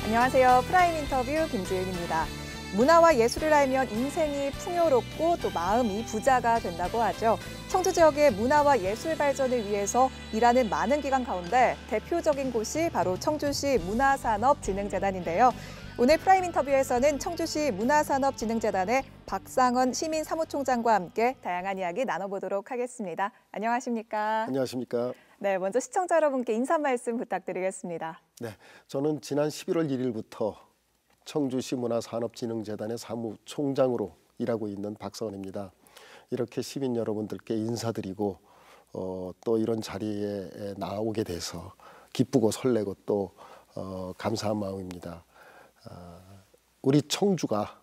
안녕하세요. 프라임 인터뷰 김지은입니다. 문화와 예술을 알면 인생이 풍요롭고 또 마음이 부자가 된다고 하죠. 청주 지역의 문화와 예술 발전을 위해서 일하는 많은 기관 가운데 대표적인 곳이 바로 청주시 문화산업진흥재단인데요. 오늘 프라임 인터뷰에서는 청주시 문화산업진흥재단의 박상원 시민사무총장과 함께 다양한 이야기 나눠보도록 하겠습니다. 안녕하십니까? 안녕하십니까? 네, 먼저 시청자 여러분께 인사 말씀 부탁드리겠습니다. 네, 저는 지난 11월 1일부터 청주시 문화산업진흥재단의 사무총장으로 일하고 있는 박상원입니다. 이렇게 시민 여러분들께 인사드리고 또 이런 자리에 나오게 돼서 기쁘고 설레고 또 감사한 마음입니다. 우리 청주가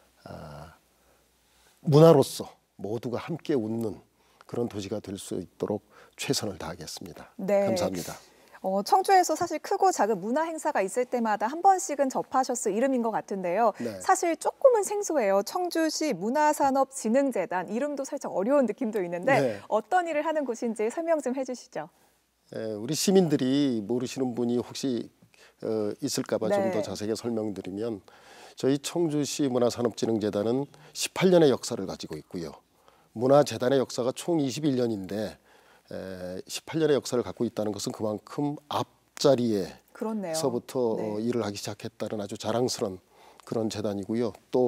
문화로서 모두가 함께 웃는 그런 도시가 될 수 있도록 최선을 다하겠습니다. 네. 감사합니다. 청주에서 사실 크고 작은 문화 행사가 있을 때마다 한 번씩은 접하셨을 이름인 것 같은데요. 네. 사실 조금은 생소해요. 청주시 문화산업진흥재단, 이름도 살짝 어려운 느낌도 있는데 네. 어떤 일을 하는 곳인지 설명 좀 해주시죠. 우리 시민들이 모르시는 분이 혹시 있을까 봐 좀 네. 더 자세하게 설명드리면, 저희 청주시 문화산업진흥재단은 18년의 역사를 가지고 있고요. 문화재단의 역사가 총 21년인데 18년의 역사를 갖고 있다는 것은 그만큼 앞자리에서부터 네. 일을 하기 시작했다는 아주 자랑스러운 그런 재단이고요. 또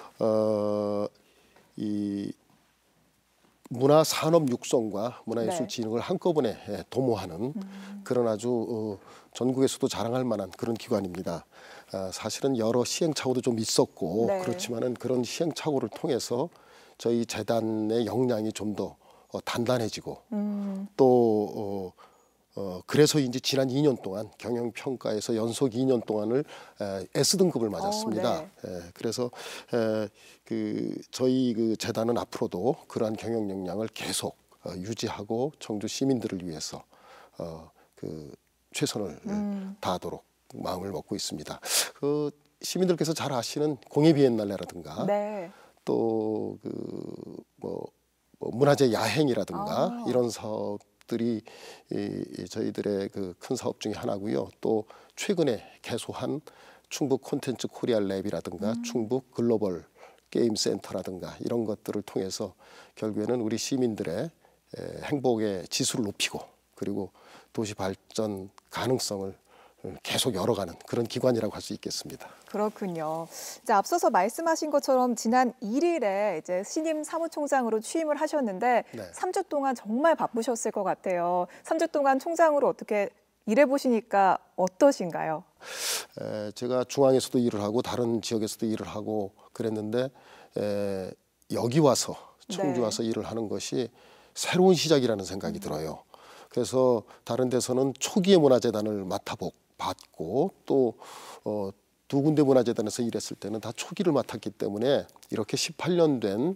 이 문화산업 육성과 문화예술 진흥을 한꺼번에 도모하는 그런 아주 전국에서도 자랑할 만한 그런 기관입니다. 사실은 여러 시행착오도 좀 있었고 네. 그렇지만은 그런 시행착오를 통해서 저희 재단의 역량이 좀 더 단단해지고 또 그래서인지 지난 2년 동안 경영평가에서 연속 2년 동안을 S등급을 맞았습니다. 네. 그래서 저희 그 재단은 앞으로도 그러한 경영 역량을 계속 유지하고 청주 시민들을 위해서 최선을 다하도록 마음을 먹고 있습니다. 시민들께서 잘 아시는 공예비엔날레라든가 네. 또 문화재 야행이라든가 이런 사업들이 저희들의 그 큰 사업 중에 하나고요. 또 최근에 개소한 충북 콘텐츠 코리아 랩이라든가 충북 글로벌 게임 센터라든가 이런 것들을 통해서 결국에는 우리 시민들의 행복의 지수를 높이고 그리고 도시 발전 가능성을 계속 열어가는 그런 기관이라고 할 수 있겠습니다. 그렇군요. 이제 앞서서 말씀하신 것처럼 지난 1일에 이제 신임 사무총장으로 취임을 하셨는데 네. 3주 동안 정말 바쁘셨을 것 같아요. 3주 동안 총장으로 어떻게 일해 보시니까 어떠신가요? 제가 중앙에서도 일을 하고 다른 지역에서도 일을 하고 그랬는데 여기 와서 청주 와서 일을 하는 것이 새로운 시작이라는 생각이 들어요. 그래서 다른 데서는 초기의 문화재단을 맡아봤고 또 두 군데 문화재단에서 일했을 때는 다 초기를 맡았기 때문에 이렇게 18년 된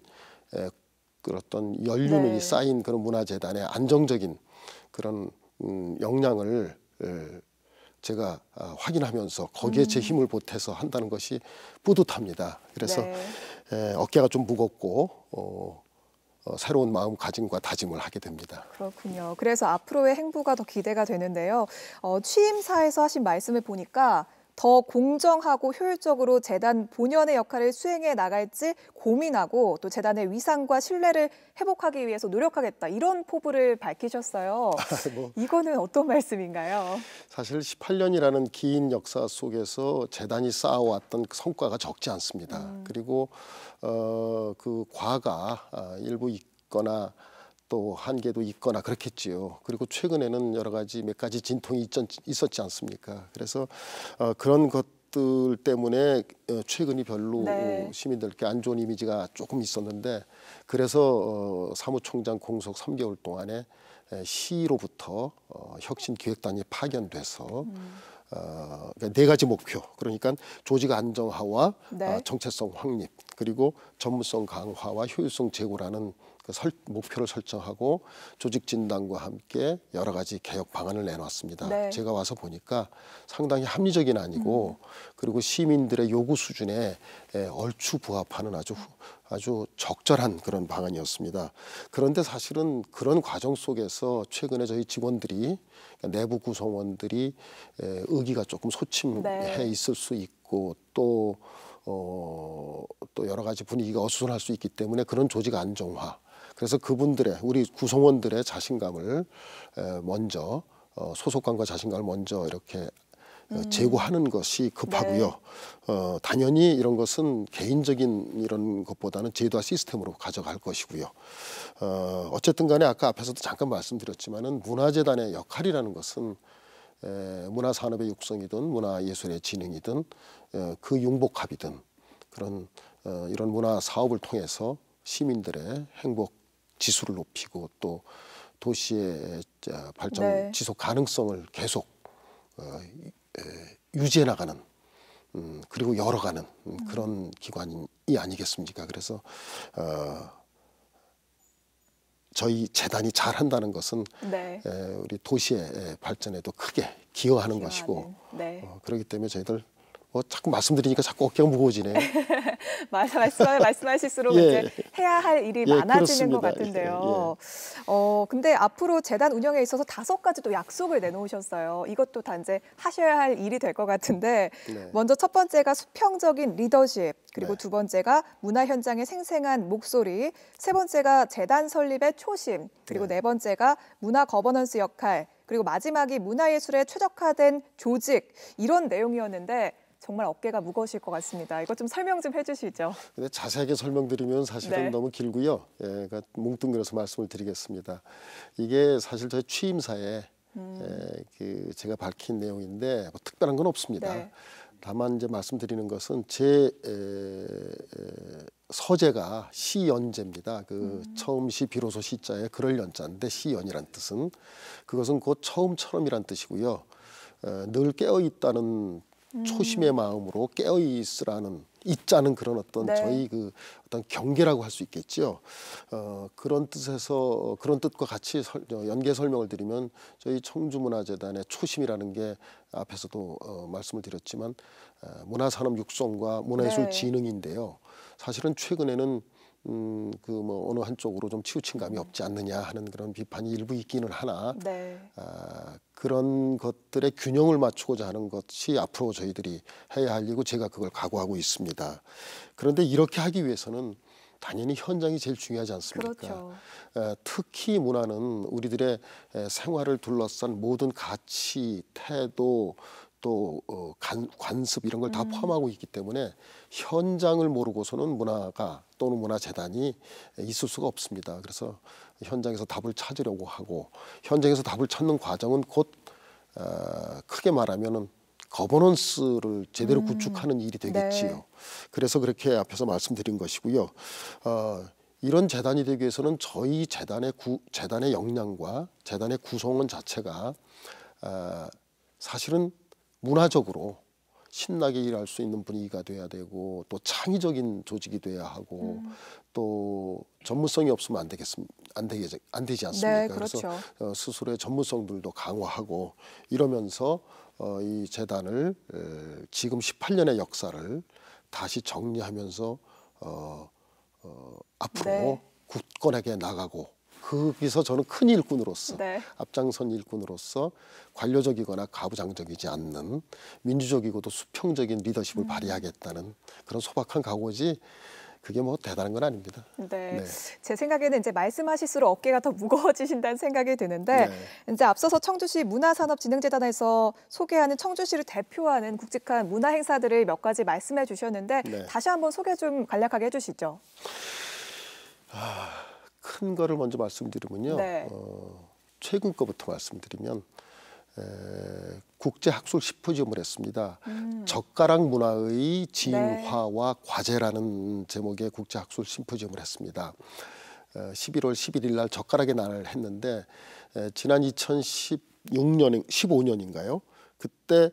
그 어떤 연륜이 쌓인 그런 문화재단의 안정적인 그런 역량을 제가 확인하면서 거기에 제 힘을 보태서 한다는 것이 뿌듯합니다. 그래서 어깨가 좀 무겁고 새로운 마음가짐과 다짐을 하게 됩니다. 그렇군요. 그래서 앞으로의 행보가 더 기대가 되는데요. 취임사에서 하신 말씀을 보니까 더 공정하고 효율적으로 재단 본연의 역할을 수행해 나갈지 고민하고 또 재단의 위상과 신뢰를 회복하기 위해서 노력하겠다. 이런 포부를 밝히셨어요. 이거는 어떤 말씀인가요? 사실 18년이라는 긴 역사 속에서 재단이 쌓아왔던 성과가 적지 않습니다. 그리고 그 과가 일부 있거나 또 한계도 있거나 그렇겠지요. 그리고 최근에는 여러 가지 몇 가지 진통이 있었지 않습니까? 그래서 그런 것들 때문에 최근이 별로 시민들께 안 좋은 이미지가 조금 있었는데 그래서 사무총장 공석 3개월 동안에 시로부터 혁신기획단이 파견돼서 네 가지 목표, 그러니까 조직 안정화와 정체성 확립, 그리고 전문성 강화와 효율성 제고라는 그 목표를 설정하고 조직 진단과 함께 여러 가지 개혁 방안을 내놨습니다. 제가 와서 보니까 상당히 합리적인 아니고 그리고 시민들의 요구 수준에 얼추 부합하는 아주 아주 적절한 그런 방안이었습니다. 그런데 사실은 그런 과정 속에서 최근에 저희 직원들이, 그러니까 내부 구성원들이 의기가 조금 소침해 네. 있을 수 있고 또 여러 가지 분위기가 어수선할 수 있기 때문에 그런 조직 안정화, 그래서 그분들의, 우리 구성원들의 자신감을 먼저 소속감과 자신감을 먼저 이렇게 제고하는 것이 급하고요. 네. 당연히 이런 것은 개인적인 이런 것보다는 제도화 시스템으로 가져갈 것이고요. 어쨌든 간에 아까 앞에서도 잠깐 말씀드렸지만은 문화재단의 역할이라는 것은 문화산업의 육성이든 문화예술의 진흥이든 그 융복합이든 그런 이런 문화 사업을 통해서 시민들의 행복 지수를 높이고 또 도시의 발전 네. 지속 가능성을 계속 유지해 나가는 그리고 열어가는 그런 기관이 아니겠습니까? 그래서 저희 재단이 잘한다는 것은 네. 우리 도시의 발전에도 크게 기여하는 것이고 네. 그렇기 때문에 저희들 뭐 자꾸 말씀드리니까 자꾸 어깨가 무거워지네요. 말씀하실수록 예. 이제 해야 할 일이 예, 많아지는 것 그렇습니다. 같은데요. 근데 앞으로 재단 운영에 있어서 5가지 또 약속을 내놓으셨어요. 이것도 단지 하셔야 할 일이 될 것 같은데 네. 먼저 첫 번째가 수평적인 리더십, 그리고 네. 두 번째가 문화 현장의 생생한 목소리, 세 번째가 재단 설립의 초심, 그리고 네 번째가 문화 거버넌스 역할, 그리고 마지막이 문화예술에 최적화된 조직, 이런 내용이었는데 정말 어깨가 무거우실 것 같습니다. 이것 좀 설명 좀 해주시죠. 근데 자세하게 설명드리면 사실은 네. 너무 길고요. 그러니까 뭉뚱그려서 말씀을 드리겠습니다. 이게 사실 저희 취임사에 그 제가 밝힌 내용인데 뭐 특별한 건 없습니다. 네. 다만 이제 말씀드리는 것은 제 서재가 시연제입니다. 그 처음 시 비로소 시자에 그럴 연자인데 시연이란 뜻은 그것은 곧 처음처럼이란 뜻이고요. 늘 깨어 있다는 초심의 마음으로 깨어 있으라는 있자는 그런 어떤 네. 저희 그 어떤 경계라고 할 수 있겠죠. 그런 뜻에서 그런 뜻과 같이 연계 설명을 드리면 저희 청주문화재단의 초심이라는 게 앞에서도 말씀을 드렸지만 문화산업 육성과 문화예술 네. 진흥인데요. 사실은 최근에는 그 뭐 어느 한쪽으로 좀 치우친 감이 없지 않느냐 하는 그런 비판이 일부 있기는 하나 네. 그런 것들의 균형을 맞추고자 하는 것이 앞으로 저희들이 해야 할 일이고 제가 그걸 각오하고 있습니다. 그런데 이렇게 하기 위해서는 당연히 현장이 제일 중요하지 않습니까? 그렇죠. 특히 문화는 우리들의 생활을 둘러싼 모든 가치, 태도, 또 관습 이런 걸 다 포함하고 있기 때문에 현장을 모르고서는 문화가 또는 문화재단이 있을 수가 없습니다. 그래서 현장에서 답을 찾으려고 하고 현장에서 답을 찾는 과정은 곧 크게 말하면은 거버넌스를 제대로 구축하는 일이 되겠지요. 네. 그래서 그렇게 앞에서 말씀드린 것이고요. 이런 재단이 되기 위해서는 저희 재단의 역량과 재단의 구성원 자체가 사실은 문화적으로 신나게 일할 수 있는 분위기가 돼야 되고 또 창의적인 조직이 돼야 하고 또 전문성이 없으면 안 되지 않습니까? 네, 그렇죠. 그래서 스스로의 전문성들도 강화하고 이러면서 이 재단을 지금 18년의 역사를 다시 정리하면서 앞으로 네. 굳건하게 나가고 거기서 저는 큰 일꾼으로서 네. 앞장선 일꾼으로서 관료적이거나 가부장적이지 않는 민주적이고도 수평적인 리더십을 발휘하겠다는 그런 소박한 각오지 그게 뭐 대단한 건 아닙니다. 네. 네. 제 생각에는 이제 말씀하실수록 어깨가 더 무거워지신다는 생각이 드는데 이제 앞서서 청주시 문화산업진흥재단에서 소개하는 청주시를 대표하는 굵직한 문화 행사들을 몇 가지 말씀해 주셨는데 네. 다시 한번 소개 좀 간략하게 해주시죠. 큰 거를 먼저 말씀드리면요. 네. 최근 거부터 말씀드리면 국제학술 심포지엄을 했습니다. 젓가락 문화의 진화와 과제라는 제목의 국제학술 심포지엄을 했습니다. 11월 11일 날 젓가락의 날을 했는데 지난 2015년인가요? 그때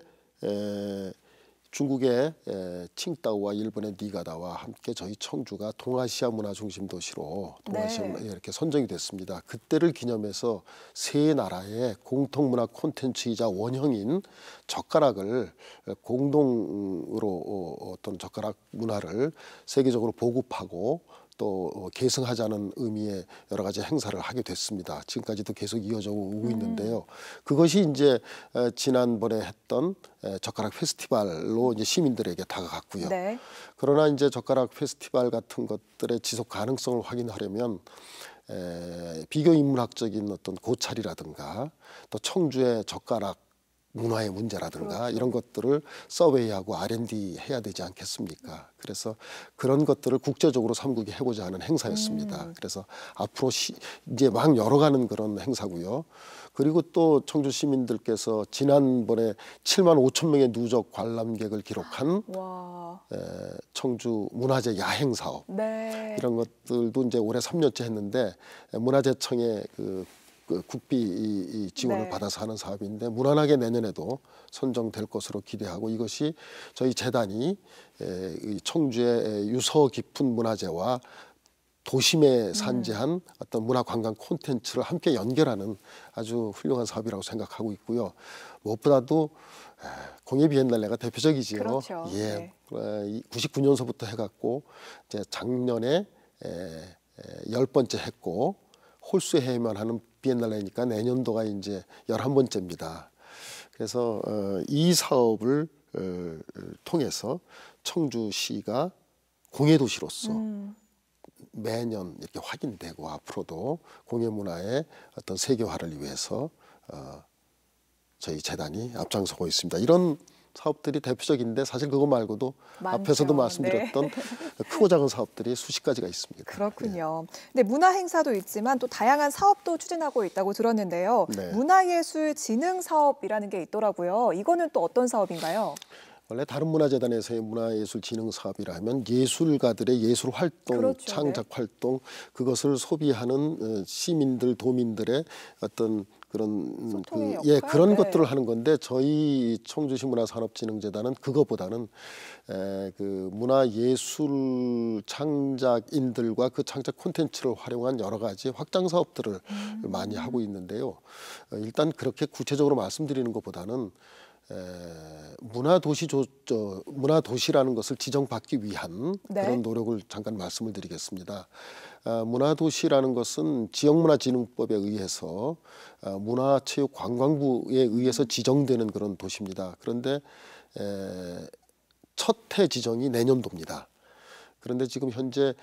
중국의 칭다오와 일본의 니가다와 함께 저희 청주가 동아시아 문화 중심 도시로 동아시아 문화 이렇게 선정이 됐습니다. 그때를 기념해서 세 나라의 공통 문화 콘텐츠이자 원형인 젓가락을 공동으로 어떤 젓가락 문화를 세계적으로 보급하고 또 계승하자는 의미의 여러 가지 행사를 하게 됐습니다. 지금까지도 계속 이어져 오고 있는데요. 그것이 이제 지난번에 했던 젓가락 페스티벌로 이제 시민들에게 다가갔고요. 네. 그러나 이제 젓가락 페스티벌 같은 것들의 지속 가능성을 확인하려면 비교 인문학적인 어떤 고찰이라든가 또 청주의 젓가락 문화의 문제라든가 그렇죠. 이런 것들을 서웨이하고 R&D 해야 되지 않겠습니까? 그래서 그런 것들을 국제적으로 삼국이 해보자 하는 행사였습니다. 그래서 앞으로 이제 막 열어가는 그런 행사고요. 그리고 또 청주 시민들께서 지난번에 7만 5천 명의 누적 관람객을 기록한 와. 청주 문화재 야행 사업 네. 이런 것들도 이제 올해 3년째 했는데 문화재청의 그 국비 지원을 네. 받아서 하는 사업인데 무난하게 내년에도 선정될 것으로 기대하고 이것이 저희 재단이 이 청주의 유서 깊은 문화재와 도심에 산재한 어떤 문화 관광 콘텐츠를 함께 연결하는 아주 훌륭한 사업이라고 생각하고 있고요. 무엇보다도 공예 비엔날레가 대표적이지요. 그렇죠. 예, 99년서부터 해갖고 이제 작년에 10번째 했고 홀수해야만 하는 비엔날레니까 내년도가 이제 11번째입니다. 그래서 이 사업을 통해서 청주시가 공예도시로서 매년 이렇게 확인되고 앞으로도 공예문화의 어떤 세계화를 위해서 저희 재단이 앞장서고 있습니다. 이런 사업들이 대표적인데 사실 그거 말고도 많죠. 앞에서도 말씀드렸던 크고 작은 사업들이 수십 가지가 있습니다. 그렇군요. 근데 문화 행사도 있지만 또 다양한 사업도 추진하고 있다고 들었는데요. 네. 문화예술 진흥 사업이라는 게 있더라고요. 이거는 또 어떤 사업인가요? 원래 다른 문화재단에서의 문화예술 진흥 사업이라 하면 예술가들의 예술 활동, 그렇죠. 창작 네. 활동 그것을 소비하는 시민들, 도민들의 어떤 그런 소통의 예, 역할? 그런 네. 것들을 하는 건데 저희 청주시 문화산업진흥재단은 그것보다는 그 문화예술 창작인들과 그 창작 콘텐츠를 활용한 여러 가지 확장 사업들을 많이 하고 있는데요. 일단 그렇게 구체적으로 말씀드리는 것보다는 문화도시라는 것을 지정받기 위한 네. 그런 노력을 잠깐 말씀을 드리겠습니다. 문화도시라는 것은 지역문화진흥법에 의해서 문화체육관광부에 의해서 지정되는 그런 도시입니다. 그런데 첫 해 지정이 내년도입니다. 그런데 지금 현재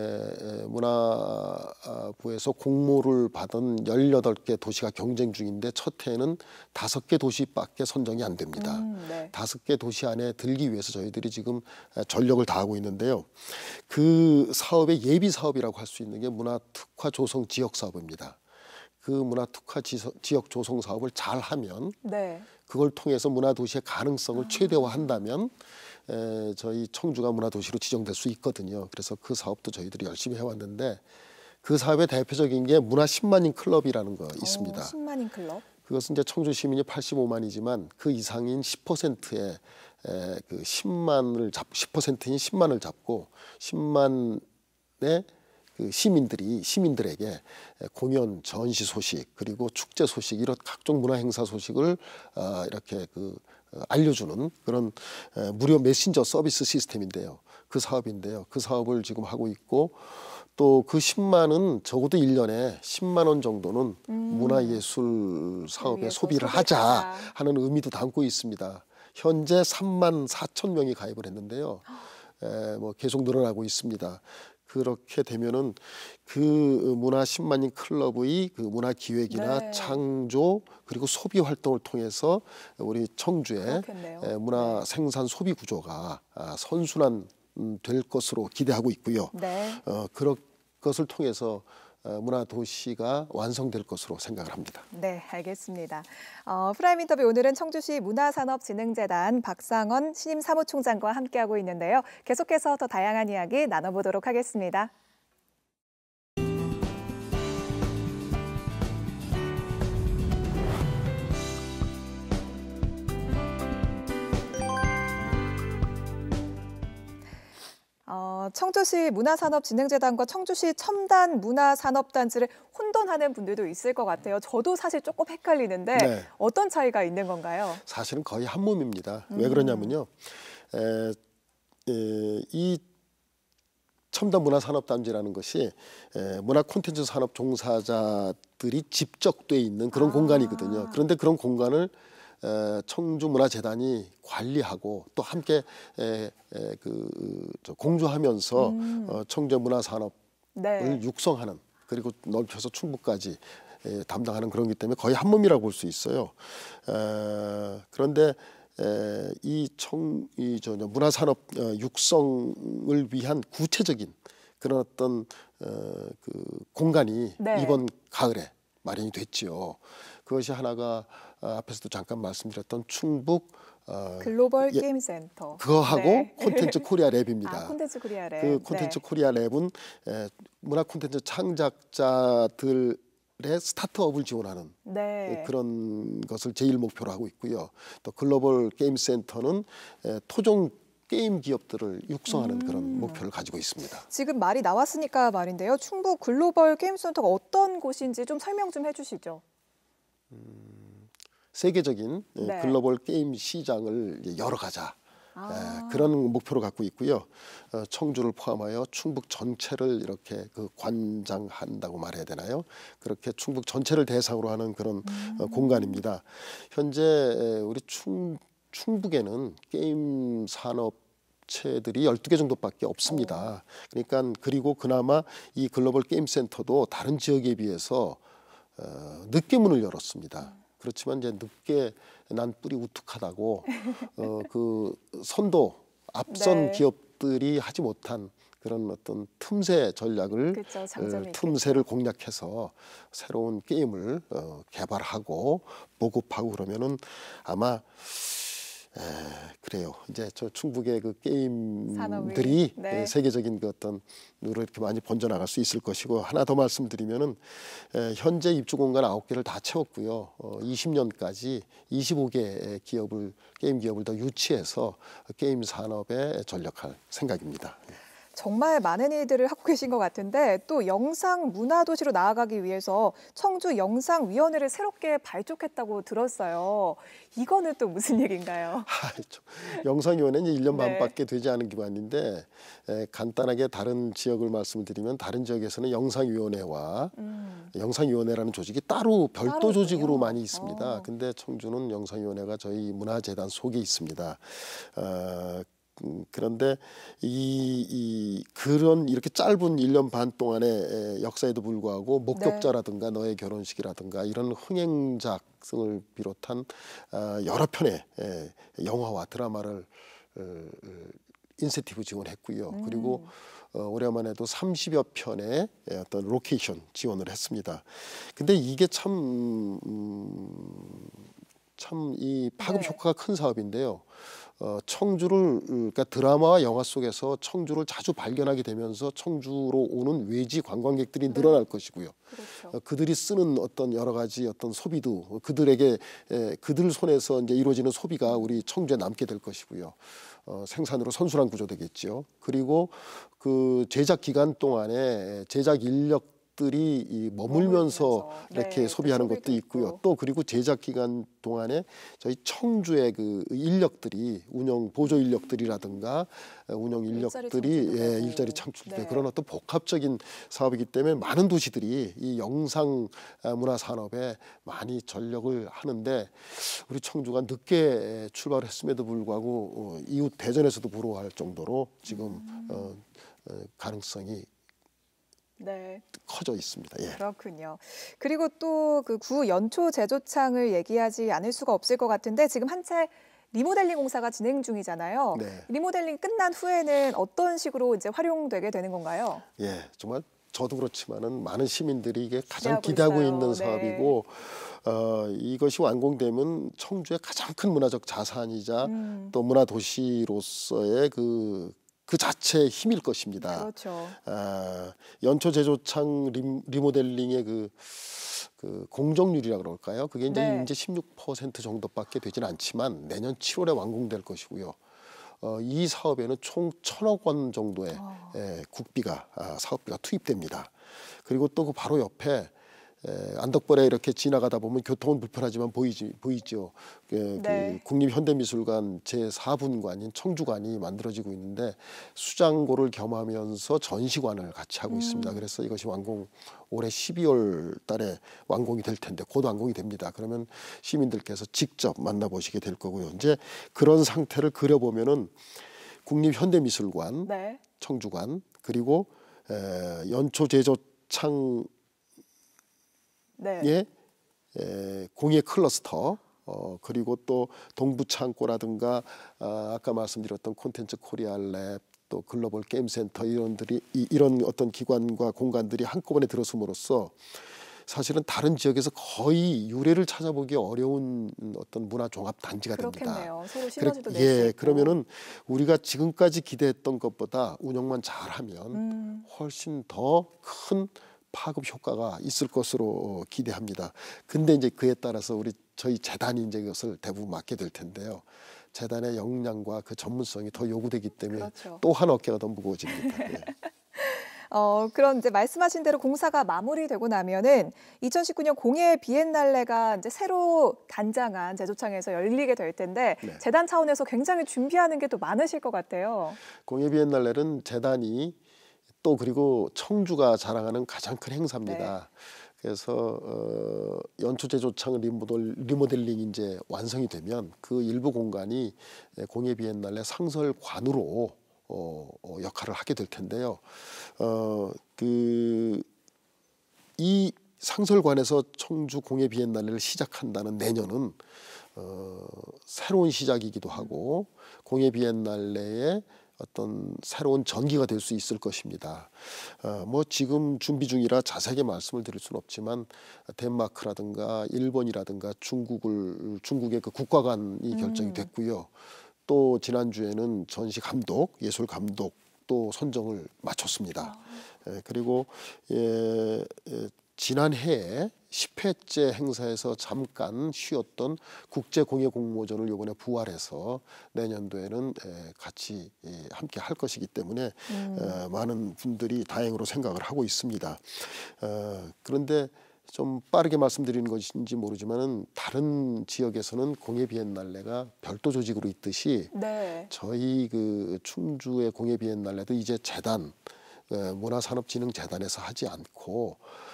문화부에서 공모를 받은 18개 도시가 경쟁 중인데 첫 해에는 5개 도시밖에 선정이 안 됩니다. 네. 5개 도시 안에 들기 위해서 저희들이 지금 전력을 다하고 있는데요. 그 사업의 예비 사업이라고 할 수 있는 게 문화특화 조성 지역 사업입니다. 그 문화특화 지역 조성 사업을 잘하면 네. 그걸 통해서 문화도시의 가능성을 최대화한다면 저희 청주가 문화도시로 지정될 수 있거든요. 그래서 그 사업도 저희들이 열심히 해왔는데 그 사업의 대표적인 게 문화 10만인 클럽이라는 거 있습니다. 10만인 클럽. 그것은 이제 청주 시민이 85만이지만 그 이상인 10%의 그 10만인 10만을 잡고 10만의 그 시민들에게 공연, 전시 소식 그리고 축제 소식 이런 각종 문화 행사 소식을 이렇게 알려주는 그런 무료 메신저 서비스 시스템인데요. 그 사업인데요. 그 사업을 지금 하고 있고 또 그 10만은 적어도 1년에 10만 원 정도는 문화예술 사업에 소비를 하자 하는 의미도 담고 있습니다. 현재 3만 4천 명이 가입을 했는데요. 뭐 계속 늘어나고 있습니다. 그렇게 되면은 그 문화 10만인 클럽의 그 문화 기획이나 네. 창조 그리고 소비 활동을 통해서 우리 청주의 그렇겠네요. 문화 생산 소비 구조가 선순환 될 것으로 기대하고 있고요. 네. 그런 것을 통해서 문화 도시가 완성될 것으로 생각을 합니다. 네, 알겠습니다. 프라임 인터뷰 오늘은 청주시 문화산업진흥재단 박상원 신임 사무총장과 함께하고 있는데요. 계속해서 더 다양한 이야기 나눠보도록 하겠습니다. 청주시 문화산업진흥재단과 청주시 첨단문화산업단지를 혼돈하는 분들도 있을 것 같아요. 저도 사실 조금 헷갈리는데 네. 어떤 차이가 있는 건가요? 사실은 거의 한 몸입니다. 왜 그러냐면요. 이 첨단 문화산업단지라는 것이 문화 콘텐츠 산업 종사자들이 집적돼 있는 그런 공간이거든요. 그런데 그런 공간을 청주문화재단이 관리하고 또 함께 공조하면서 청주의 문화산업을 네. 육성하는, 그리고 넓혀서 충북까지 담당하는 그런 기 때문에 거의 한 몸이라고 볼 수 있어요. 그런데 문화산업 육성을 위한 구체적인 그런 어떤 그 공간이 네. 이번 가을에 마련이 됐지요. 그것이 하나가 앞에서도 잠깐 말씀드렸던 충북 글로벌 게임 센터. 그거하고 네. 콘텐츠 코리아 랩입니다. 콘텐츠 코리아 랩. 그 콘텐츠 네. 코리아 랩은 문화 콘텐츠 창작자들의 스타트업을 지원하는 네. 그런 것을 제일 목표로 하고 있고요. 또 글로벌 게임 센터는 토종 게임 기업들을 육성하는 그런 목표를 가지고 있습니다. 지금 말이 나왔으니까 말인데요. 충북 글로벌 게임 센터가 어떤 곳인지 좀 설명 좀 해주시죠. 세계적인 네. 글로벌 게임 시장을 열어가자. 그런 목표를 갖고 있고요. 청주를 포함하여 충북 전체를 이렇게 관장한다고 말해야 되나요? 그렇게 충북 전체를 대상으로 하는 그런 공간입니다. 현재 우리 충북에는 게임 산업체들이 12개 정도밖에 없습니다. 그러니까 그리고 그나마 이 글로벌 게임 센터도 다른 지역에 비해서 늦게 문을 열었습니다. 그렇지만 이제 늦게 난 뿔이 우뚝하다고 그 선도 앞선 네. 기업들이 하지 못한 그런 어떤 틈새 전략을 그렇죠. 장점이 틈새를 공략해서 새로운 게임을 개발하고 보급하고 그러면은 아마 그래요. 이제 저 충북의 그 게임들이 네. 세계적인 그 어떤 으로 이렇게 많이 번져나갈 수 있을 것이고, 하나 더 말씀드리면은 현재 입주 공간 9개를 다 채웠고요. 20년까지 25개 게임 기업을 더 유치해서 게임 산업에 전력할 생각입니다. 정말 많은 일들을 하고 계신 것 같은데 또 영상 문화 도시로 나아가기 위해서 청주 영상위원회를 새롭게 발족했다고 들었어요. 이거는 또 무슨 얘기인가요? 영상위원회는 1년 네. 반밖에 되지 않은 기관인데 간단하게 다른 지역을 말씀드리면, 다른 지역에서는 영상위원회와 영상위원회라는 조직이 따로 별도 따로 조직으로 있군요. 많이 있습니다. 근데 청주는 영상위원회가 저희 문화재단 속에 있습니다. 그런데 그런 이렇게 짧은 1년 반 동안의 역사에도 불구하고 목격자라든가 너의 결혼식이라든가 이런 흥행작성을 비롯한 여러 편의 영화와 드라마를 인센티브 지원했고요. 그리고 올해만 해도 30여 편의 어떤 로케이션 지원을 했습니다. 근데 이게 참 이 파급 효과가 큰 사업인데요. 청주를, 그러니까 드라마와 영화 속에서 청주를 자주 발견하게 되면서 청주로 오는 외지 관광객들이 늘어날 것이고요. 그렇죠. 그들이 쓰는 어떤 여러 가지 어떤 소비도 그들에게 그들 손에서 이제 이루어지는 소비가 우리 청주에 남게 될 것이고요. 생산으로 선순환 구조 되겠죠. 그리고 그 제작 기간 동안에 제작 인력들이 머물면서 이렇게 소비하는 것도 있고요. 또 그리고 제작 기간 동안에 저희 청주의 그 인력들이 보조 인력들이라든가 운영 인력들이 일자리 창출되고 그런 어떤 복합적인 사업이기 때문에 많은 도시들이 이 영상 문화 산업에 많이 전력을 하는데, 우리 청주가 늦게 출발했음에도 불구하고 이웃 대전에서도 부러워할 정도로 지금 가능성이 커져 있습니다. 예. 그렇군요. 그리고 또 그 구 연초 제조창을 얘기하지 않을 수가 없을 것 같은데 지금 한채 리모델링 공사가 진행 중이잖아요. 네. 리모델링 끝난 후에는 어떤 식으로 이제 활용되게 되는 건가요? 예, 정말 저도 그렇지만은 많은 시민들이 이게 가장 기대하고 기대하고 있어요. 있는 네. 사업이고, 이것이 완공되면 청주의 가장 큰 문화적 자산이자 또 문화 도시로서의 그 자체의 힘일 것입니다. 그렇죠. 연초 제조창 리모델링의 그 공정률이라고 그럴까요? 그게 이제 16% 정도밖에 되지는 않지만 내년 7월에 완공될 것이고요. 이 사업에는 총 1,000억 원 정도의 국비가 사업비가 투입됩니다. 그리고 또 그 바로 옆에 안덕벌에 이렇게 지나가다 보면 교통은 불편하지만 보이죠. 그 국립현대미술관 제4분관인 청주관이 만들어지고 있는데 수장고를 겸하면서 전시관을 같이 하고 있습니다. 그래서 이것이 올해 12월 달에 완공이 될 텐데 곧 완공이 됩니다. 그러면 시민들께서 직접 만나보시게 될 거고요. 이제 그런 상태를 그려보면은 국립현대미술관, 청주관, 그리고 연초제조창 공예 클러스터, 그리고 또 동부창고라든가 아까 말씀드렸던 콘텐츠 코리아 랩, 또 글로벌 게임 센터 이런 어떤 기관과 공간들이 한꺼번에 들어섬으로써 사실은 다른 지역에서 거의 유래를 찾아보기 어려운 어떤 문화 종합 단지가 됩니다. 그렇겠네요. 서로 시너지도 낼 수 있고. 그러면은 우리가 지금까지 기대했던 것보다 운영만 잘하면 훨씬 더 큰 파급 효과가 있을 것으로 기대합니다. 근데 이제 그에 따라서 저희 재단이 이제 이것을 대부분 맡게 될 텐데요. 재단의 역량과 그 전문성이 더 요구되기 때문에 또 한 어깨가 더 무거워집니다. 그럼 이제 말씀하신 대로 공사가 마무리되고 나면은 2019년 공예 비엔날레가 이제 새로 단장한 제조창에서 열리게 될 텐데 재단 차원에서 굉장히 준비하는 게 또 많으실 것 같아요. 공예 비엔날레는 재단이 또 그리고 청주가 자랑하는 가장 큰 행사입니다. 그래서 연초제조창 리모델링이 이제 완성이 되면 그 일부 공간이 공예 비엔날레 상설관으로 역할을 하게 될 텐데요. 이 상설관에서 청주 공예 비엔날레를 시작한다는 내년은 새로운 시작이기도 하고 공예 비엔날레의 어떤 새로운 전기가 될 수 있을 것입니다. 뭐 지금 준비 중이라 자세하게 말씀을 드릴 수는 없지만 덴마크라든가 일본이라든가 중국의 그 국가관이 결정이 됐고요. 또 지난주에는 전시 감독, 예술 감독도 선정을 마쳤습니다. 그리고 지난해에 10회째 행사에서 잠깐 쉬었던 국제공예공모전을 이번에 부활해서 내년도에는 같이 함께 할 것이기 때문에 많은 분들이 다행으로 생각을 하고 있습니다. 그런데 좀 빠르게 말씀드리는 것인지 모르지만은 다른 지역에서는 공예 비엔날레가 별도 조직으로 있듯이 저희 그 충주의 공예 비엔날레도 이제 재단 문화산업진흥재단에서 하지 않고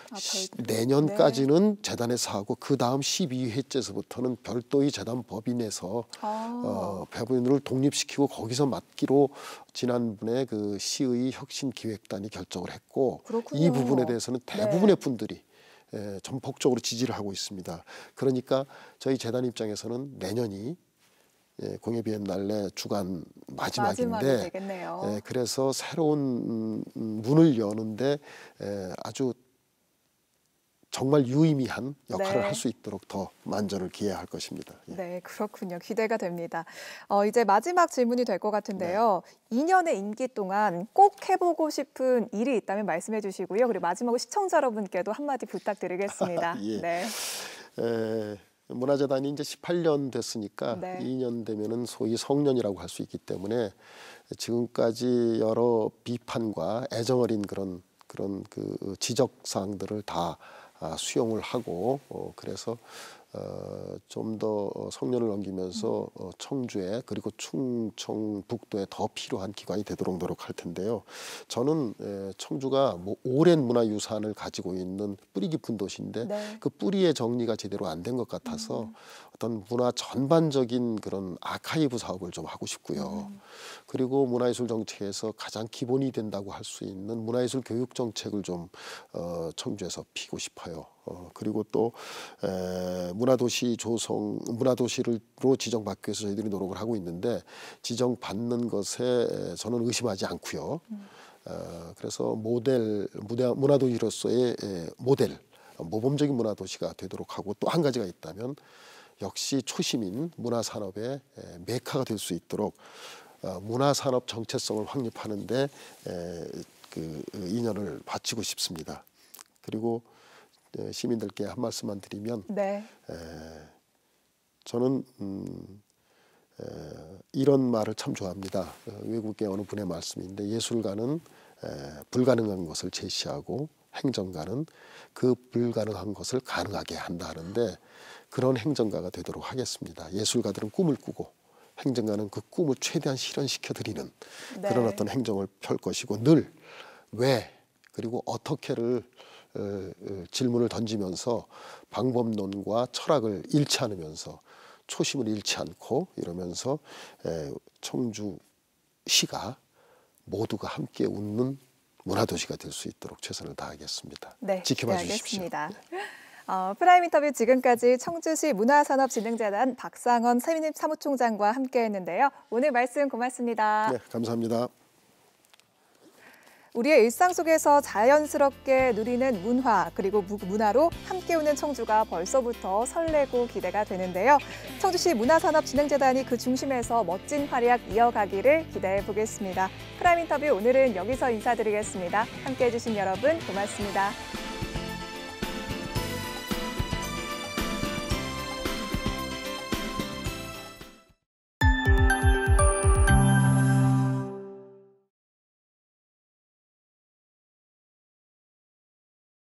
내년까지는 재단에서 하고 그 다음 12회째서부터는 별도의 재단 법인에서 법인을 독립시키고 거기서 맡기로 지난번에 그 시의 혁신기획단이 결정을 했고 이 부분에 대해서는 대부분의 분들이 전폭적으로 지지를 하고 있습니다. 그러니까 저희 재단 입장에서는 내년이 공예 비엔날레 주간 마지막인데 그래서 새로운 문을 여는데 아주 정말 유의미한 역할을 할 수 있도록 더 만전을 기해야 할 것입니다. 네, 그렇군요. 기대가 됩니다. 이제 마지막 질문이 될 것 같은데요. 2년의 임기 동안 꼭 해보고 싶은 일이 있다면 말씀해 주시고요. 그리고 마지막으로 시청자 여러분께도 한마디 부탁드리겠습니다. 문화재단이 이제 18년 됐으니까 2년 되면은 소위 성년이라고 할 수 있기 때문에 지금까지 여러 비판과 애정어린 그런 그 지적 사항들을 다 수용을 하고 그래서 좀 더 성년을 넘기면서 청주에 그리고 충청북도에 더 필요한 기관이 되도록 노력할 텐데요. 저는 청주가 오랜 문화유산을 가지고 있는 뿌리 깊은 도시인데 그 뿌리의 정리가 제대로 안 된 것 같아서 어떤 문화 전반적인 그런 아카이브 사업을 좀 하고 싶고요. 그리고 문화예술 정책에서 가장 기본이 된다고 할 수 있는 문화예술 교육 정책을 좀 청주에서 피고 싶어요. 그리고 또 문화도시 조성, 문화도시로 지정받기 위해서 저희들이 노력을 하고 있는데 지정받는 것에 저는 의심하지 않고요. 그래서 문화도시로서의 모델, 모범적인 문화도시가 되도록 하고 또 한 가지가 있다면 역시 초심인 문화산업의 메카가 될 수 있도록 문화산업 정체성을 확립하는데 그 인연을 바치고 싶습니다. 그리고 시민들께 한 말씀만 드리면 저는 이런 말을 참 좋아합니다. 외국의 어느 분의 말씀인데 예술가는 불가능한 것을 제시하고 행정가는 그 불가능한 것을 가능하게 한다 하는데 그런 행정가가 되도록 하겠습니다. 예술가들은 꿈을 꾸고 행정가는 그 꿈을 최대한 실현시켜 드리는 네. 그런 어떤 행정을 펼 것이고 늘 왜 그리고 어떻게를 질문을 던지면서 방법론과 철학을 잃지 않으면서 초심을 잃지 않고 이러면서 청주시가 모두가 함께 웃는 문화도시가 될 수 있도록 최선을 다하겠습니다. 네, 지켜봐 네, 주십시오. 알겠습니다. 프라임 인터뷰 지금까지 청주시 문화산업진흥재단 박상원 사무총장과 함께했는데요. 오늘 말씀 고맙습니다. 네, 감사합니다. 우리의 일상 속에서 자연스럽게 누리는 문화 그리고 문화로 함께 오는 청주가 벌써부터 설레고 기대가 되는데요. 청주시 문화산업진흥재단이 그 중심에서 멋진 활약 이어가기를 기대해 보겠습니다. 프라임 인터뷰 오늘은 여기서 인사드리겠습니다. 함께해 주신 여러분 고맙습니다.